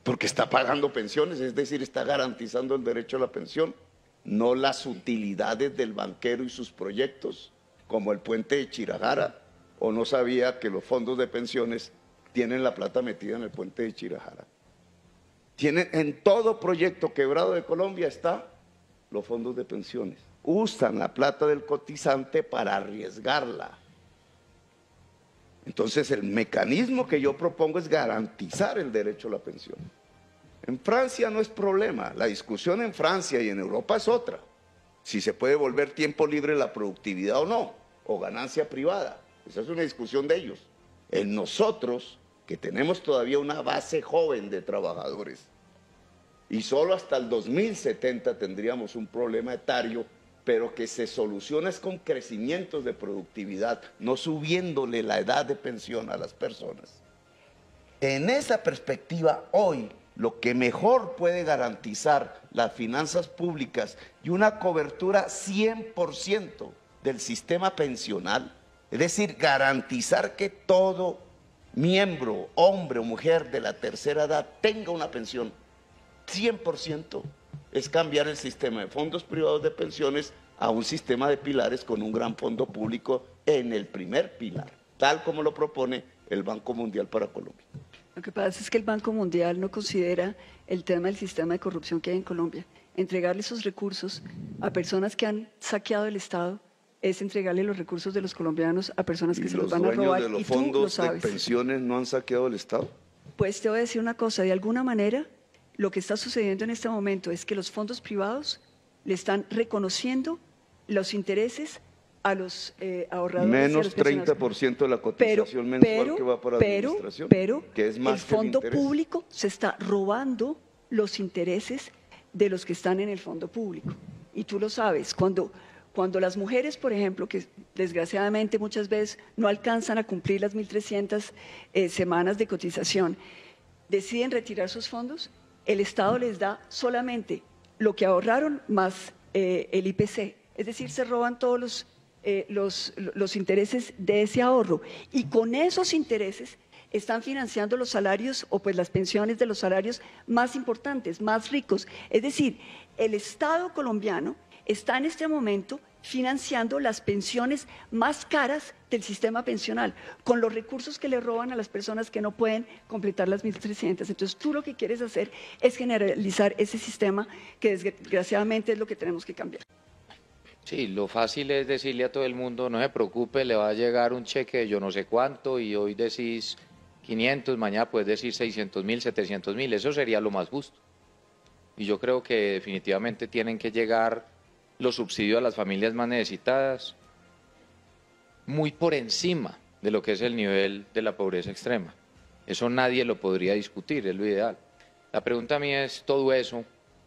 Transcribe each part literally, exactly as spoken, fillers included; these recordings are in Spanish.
porque está pagando pensiones, es decir, está garantizando el derecho a la pensión, no las utilidades del banquero y sus proyectos, como el puente de Chirajara, o no sabía que los fondos de pensiones tienen la plata metida en el puente de Chirajara. Tienen, en todo proyecto quebrado de Colombia está los fondos de pensiones. Usan la plata del cotizante para arriesgarla. Entonces el mecanismo que yo propongo es garantizar el derecho a la pensión. En Francia no es problema, la discusión en Francia y en Europa es otra. Si se puede volver tiempo libre la productividad o no, o ganancia privada. Esa es una discusión de ellos. En nosotros, que tenemos todavía una base joven de trabajadores, y solo hasta el dos mil setenta tendríamos un problema etario, pero que se soluciona es con crecimientos de productividad, no subiéndole la edad de pensión a las personas. En esa perspectiva, hoy, lo que mejor puede garantizar las finanzas públicas y una cobertura cien por ciento del sistema pensional, es decir, garantizar que todo miembro, hombre o mujer de la tercera edad tenga una pensión cien por ciento, es cambiar el sistema de fondos privados de pensiones a un sistema de pilares con un gran fondo público en el primer pilar, tal como lo propone el Banco Mundial para Colombia. Lo que pasa es que el Banco Mundial no considera el tema del sistema de corrupción que hay en Colombia. Entregarle esos recursos a personas que han saqueado el Estado es entregarle los recursos de los colombianos a personas que se los van a robar. ¿Y los dueños de los y tú lo fondos de sabes. pensiones no han saqueado el Estado? Pues te voy a decir una cosa, de alguna manera lo que está sucediendo en este momento es que los fondos privados le están reconociendo los intereses a los eh, ahorradores. Menos treinta por ciento de la cotización pero, mensual pero, que va para pero, administración, pero que es más el que el fondo interés. público se está robando los intereses de los que están en el fondo público. Y tú lo sabes, cuando, cuando las mujeres, por ejemplo, que desgraciadamente muchas veces no alcanzan a cumplir las mil trescientas eh, semanas de cotización, deciden retirar sus fondos, el Estado les da solamente lo que ahorraron más eh, el I P C. Es decir, se roban todos los, eh, los, los intereses de ese ahorro. Y con esos intereses están financiando los salarios o pues las pensiones de los salarios más importantes, más ricos. Es decir, el Estado colombiano está en este momento financiando las pensiones más caras del sistema pensional, con los recursos que le roban a las personas que no pueden completar las mil trescientas. Entonces, tú lo que quieres hacer es generalizar ese sistema que desgraciadamente es lo que tenemos que cambiar. Sí, lo fácil es decirle a todo el mundo, no se preocupe, le va a llegar un cheque de yo no sé cuánto y hoy decís quinientos, mañana puedes decir seiscientos mil, setecientos mil, eso sería lo más justo. Y yo creo que definitivamente tienen que llegar los subsidios a las familias más necesitadas muy por encima de lo que es el nivel de la pobreza extrema. Eso nadie lo podría discutir, es lo ideal. La pregunta mía es todo eso,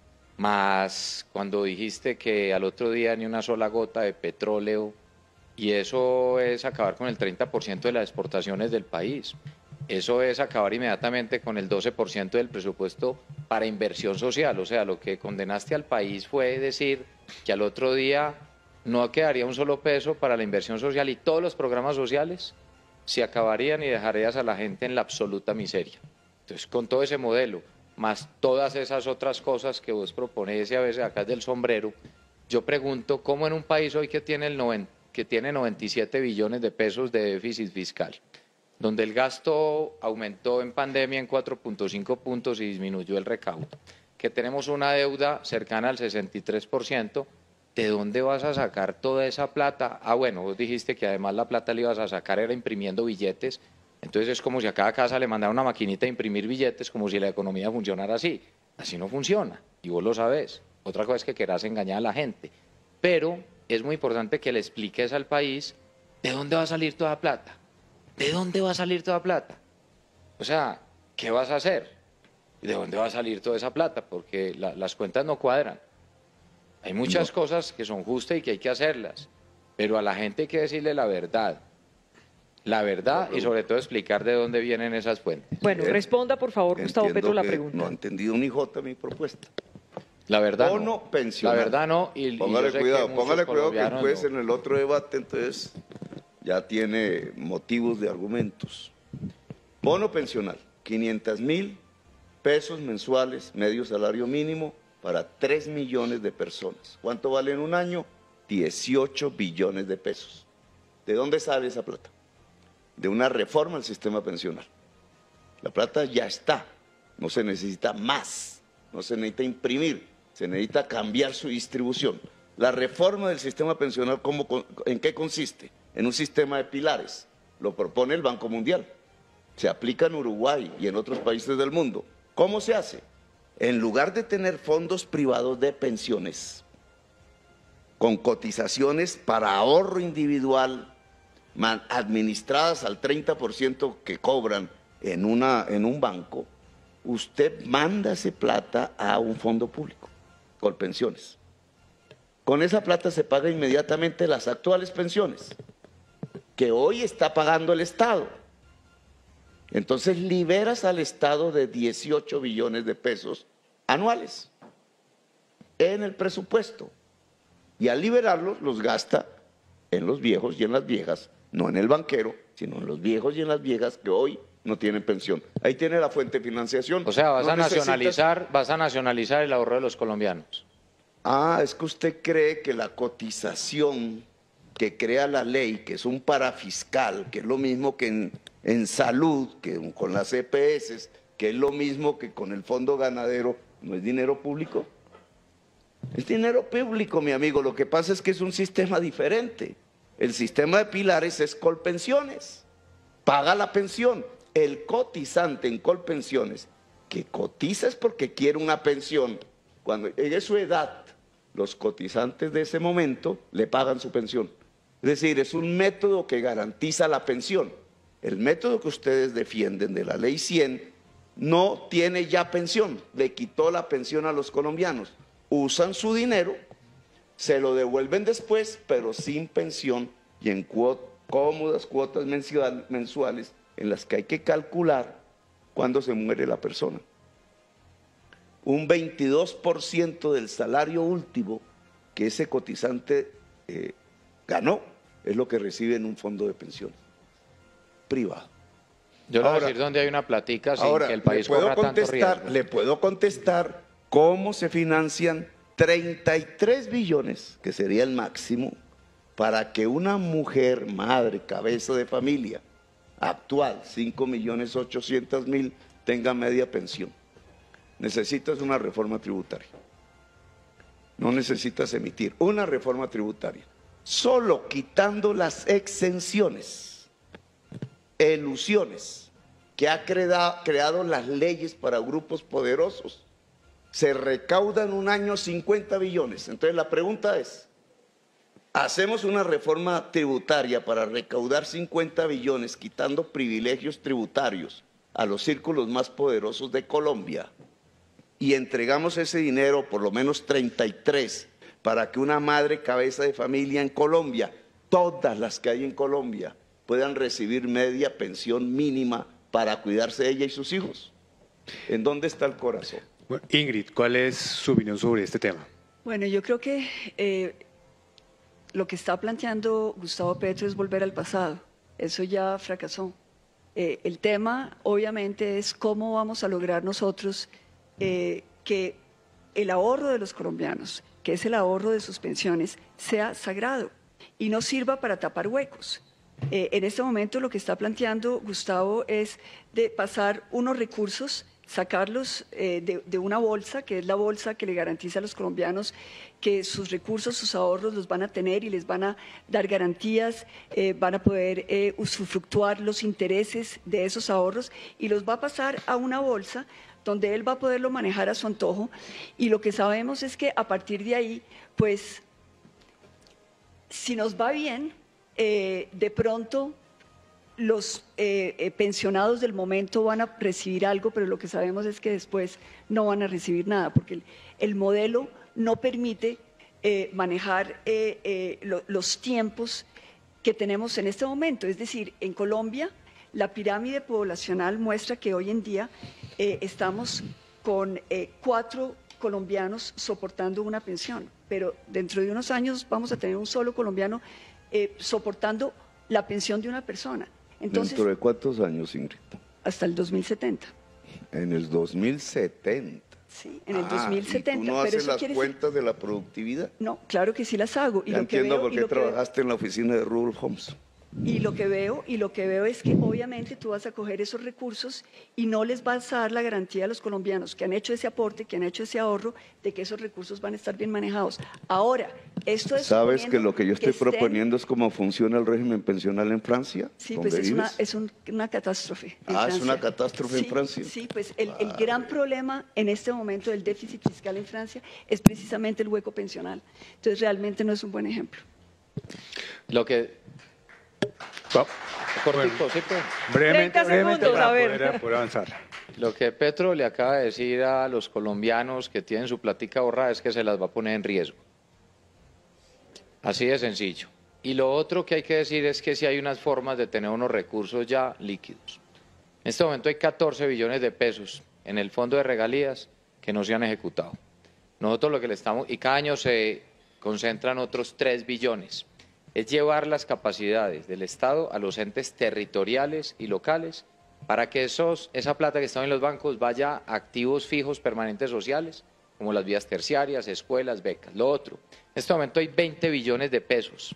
más cuando dijiste que al otro día ni una sola gota de petróleo, y eso es acabar con el treinta por ciento de las exportaciones del país. Eso es acabar inmediatamente con el doce por ciento del presupuesto para inversión social. O sea, lo que condenaste al país fue decir que al otro día no quedaría un solo peso para la inversión social y todos los programas sociales se acabarían y dejarías a la gente en la absoluta miseria. Entonces, con todo ese modelo, más todas esas otras cosas que vos proponés y a veces acá del sombrero, yo pregunto, ¿cómo en un país hoy que tiene, el noventa, que tiene noventa y siete billones de pesos de déficit fiscal, donde el gasto aumentó en pandemia en cuatro punto cinco puntos y disminuyó el recaudo, que tenemos una deuda cercana al sesenta y tres por ciento, ¿de dónde vas a sacar toda esa plata? Ah, bueno, vos dijiste que además la plata le ibas a sacar era imprimiendo billetes, entonces es como si a cada casa le mandara una maquinita a imprimir billetes, como si la economía funcionara así. Así no funciona, y vos lo sabés. Otra cosa es que querás engañar a la gente, pero es muy importante que le expliques al país de dónde va a salir toda la plata. ¿De dónde va a salir toda plata? O sea, ¿qué vas a hacer? ¿De dónde va a salir toda esa plata? Porque la, las cuentas no cuadran. Hay muchas no. cosas que son justas y que hay que hacerlas, pero a la gente hay que decirle la verdad. La verdad y sobre todo explicar de dónde vienen esas fuentes. Bueno, responda por favor, Gustavo Petro, la pregunta. No ha entendido ni jota mi propuesta. La verdad Bono no. pensional. La verdad no. Y, póngale y yo sé cuidado, que póngale cuidado que después no. en el otro debate entonces ya tiene motivos de argumentos. Bono pensional, quinientas mil pesos mensuales, medio salario mínimo, para tres millones de personas. ¿Cuánto vale en un año? dieciocho billones de pesos. ¿De dónde sale esa plata? De una reforma al sistema pensional. La plata ya está, no se necesita más, no se necesita imprimir, se necesita cambiar su distribución. La reforma del sistema pensional, ¿cómo, ¿en qué consiste? En un sistema de pilares, lo propone el Banco Mundial, se aplica en Uruguay y en otros países del mundo. ¿Cómo se hace? En lugar de tener fondos privados de pensiones, con cotizaciones para ahorro individual, administradas al treinta por ciento que cobran en, una, en un banco, usted manda esa plata a un fondo público, con pensiones. Con esa plata se paga inmediatamente las actuales pensiones, que hoy está pagando el Estado. Entonces liberas al Estado de dieciocho billones de pesos anuales en el presupuesto. Y al liberarlos, los gasta en los viejos y en las viejas, no en el banquero, sino en los viejos y en las viejas que hoy no tienen pensión. Ahí tiene la fuente de financiación. O sea, vas no a nacionalizar, necesitas... vas a nacionalizar el ahorro de los colombianos. Ah, es que usted cree que la cotización que crea la ley, que es un parafiscal, que es lo mismo que en, en salud, que con las E P S, que es lo mismo que con el fondo ganadero, ¿no es dinero público? Es dinero público, mi amigo. Lo que pasa es que es un sistema diferente. El sistema de pilares es Colpensiones. Paga la pensión. El cotizante en Colpensiones, que cotiza es porque quiere una pensión. Cuando llegue su edad, los cotizantes de ese momento le pagan su pensión. Es decir, es un método que garantiza la pensión. El método que ustedes defienden de la ley cien no tiene ya pensión. Le quitó la pensión a los colombianos. Usan su dinero, se lo devuelven después, pero sin pensión y en cuot cómodas cuotas mensual, mensuales en las que hay que calcular cuándo se muere la persona. Un veintidós por ciento del salario último que ese cotizante eh, ganó es lo que recibe en un fondo de pensiones privado. Yo le voy a decir dónde hay una platica sin ahora, que el país corra tanto riesgo. Le puedo contestar cómo se financian treinta y tres billones, que sería el máximo, para que una mujer, madre, cabeza de familia, actual, cinco millones ochocientos mil, tenga media pensión. Necesitas una reforma tributaria. No necesitas emitir una reforma tributaria. Solo quitando las exenciones, elusiones, que ha creado, creado las leyes para grupos poderosos, se recaudan un año cincuenta billones. Entonces la pregunta es, ¿hacemos una reforma tributaria para recaudar cincuenta billones quitando privilegios tributarios a los círculos más poderosos de Colombia y entregamos ese dinero, por lo menos treinta y tres, para que una madre cabeza de familia en Colombia, todas las que hay en Colombia, puedan recibir media pensión mínima para cuidarse de ella y sus hijos? ¿En dónde está el corazón? Bueno, Ingrid, ¿cuál es su opinión sobre este tema? Bueno, yo creo que eh, lo que está planteando Gustavo Petro es volver al pasado. Eso ya fracasó. Eh, el tema, obviamente, es cómo vamos a lograr nosotros eh, que el ahorro de los colombianos, que es el ahorro de sus pensiones, sea sagrado y no sirva para tapar huecos. Eh, en este momento lo que está planteando Gustavo es de pasar unos recursos, sacarlos eh, de, de una bolsa, que es la bolsa que le garantiza a los colombianos que sus recursos, sus ahorros los van a tener y les van a dar garantías, eh, van a poder eh, usufructuar los intereses de esos ahorros y los va a pasar a una bolsa donde él va a poderlo manejar a su antojo. Y lo que sabemos es que a partir de ahí, pues, si nos va bien, eh, de pronto los eh, eh, pensionados del momento van a recibir algo, pero lo que sabemos es que después no van a recibir nada, porque el, el modelo no permite eh, manejar eh, eh, lo, los tiempos que tenemos en este momento. Es decir, en Colombia la pirámide poblacional muestra que hoy en día eh, estamos con eh, cuatro colombianos soportando una pensión, pero dentro de unos años vamos a tener un solo colombiano eh, soportando la pensión de una persona. Entonces, ¿dentro de cuántos años, Ingrid? Hasta el dos mil setenta. En el dos mil setenta. Sí, en el Ah, dos mil setenta. ¿y tú no pero haces eso las quiere decir- cuentas de la productividad? No, claro que sí las hago. Y Ya lo que entiendo veo, por y qué lo que veo- trabajaste en la oficina de Rudolf Holmes. Y lo que veo, y lo que veo es que obviamente tú vas a coger esos recursos y no les vas a dar la garantía a los colombianos que han hecho ese aporte, que han hecho ese ahorro, de que esos recursos van a estar bien manejados. Ahora, esto es ¿Sabes que lo que yo estoy estén- proponiendo es cómo funciona el régimen pensional en Francia? Sí, ¿Dónde pues es una, vives? es un- una catástrofe. en Ah, es Francia. una catástrofe en Sí, Francia. Sí, pues el, el gran problema en este momento del déficit fiscal en Francia es precisamente el hueco pensional. Entonces, realmente no es un buen ejemplo. Lo que... Va- Cortico, ¿sí, pues? Brevemente, treinta brevemente segundos, para a ver. poder, poder avanzar. Lo que Petro le acaba de decir a los colombianos que tienen su plática ahorrada es que se las va a poner en riesgo. Así de sencillo. Y lo otro que hay que decir es que sí hay unas formas de tener unos recursos ya líquidos. En este momento hay catorce billones de pesos en el fondo de regalías que no se han ejecutado. Nosotros lo que le estamos, y cada año se concentran otros tres billones, es llevar las capacidades del Estado a los entes territoriales y locales para que esos, esa plata que está en los bancos vaya a activos fijos permanentes sociales, como las vías terciarias, escuelas, becas. Lo otro, en este momento hay veinte billones de pesos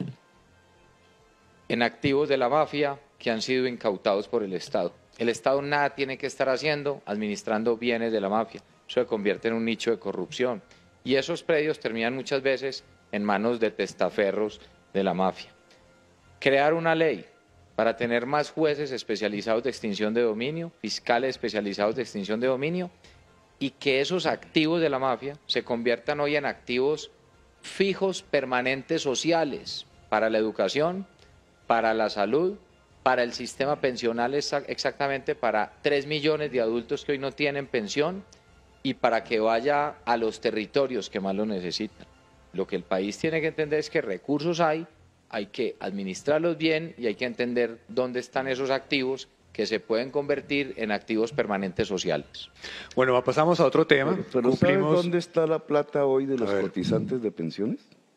en activos de la mafia que han sido incautados por el Estado. El Estado nada tiene que estar haciendo administrando bienes de la mafia. Eso se convierte en un nicho de corrupción. Y esos predios terminan muchas veces en manos de testaferros de la mafia. Crear una ley para tener más jueces especializados de extinción de dominio, fiscales especializados de extinción de dominio, y que esos activos de la mafia se conviertan hoy en activos fijos permanentes sociales para la educación, para la salud, para el sistema pensional, exactamente para tres millones de adultos que hoy no tienen pensión y para que vaya a los territorios que más lo necesitan. Lo que el país tiene que entender es que recursos hay, hay que administrarlos bien y hay que entender dónde están esos activos que se pueden convertir en activos permanentes sociales. Bueno, pasamos a otro tema. Pero, pero ¿sabes Cumplimos. dónde está la plata hoy de los A ver. cotizantes de pensiones?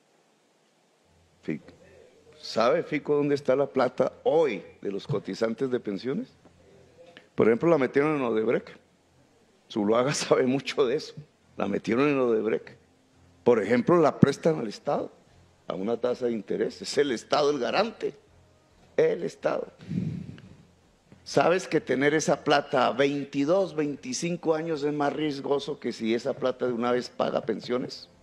Fico. ¿Sabe, Fico, dónde está la plata hoy de los cotizantes de pensiones? Por ejemplo, la metieron en Odebrecht. Zuluaga sabe mucho de eso. La metieron en Odebrecht. Por ejemplo, la prestan al Estado a una tasa de interés. Es el Estado el garante. El Estado. ¿Sabes que tener esa plata a veintidós, veinticinco años es más riesgoso que si esa plata de una vez paga pensiones?